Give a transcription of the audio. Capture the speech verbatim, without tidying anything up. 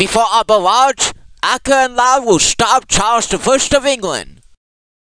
Before I barrage, Acca and Lyle will stop Charles the First of England.